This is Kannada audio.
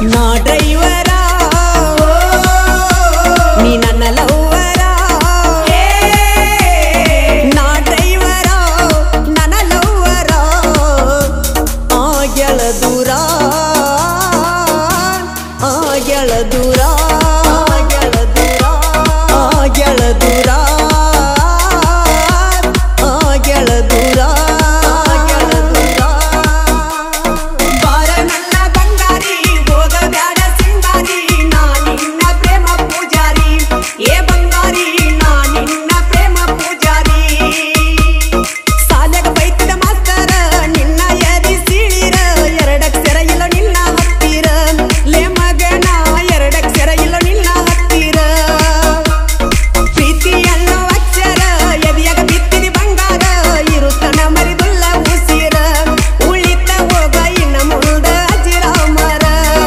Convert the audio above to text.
ನಾ ಡ್ರೈವರ ನೀ ನನ್ನ ಲವ್ವರ ನಾ ಡ್ರೈವರ ನನ್ನ ಲವ್ವರ ಆ ಗೆಳ ದೂರ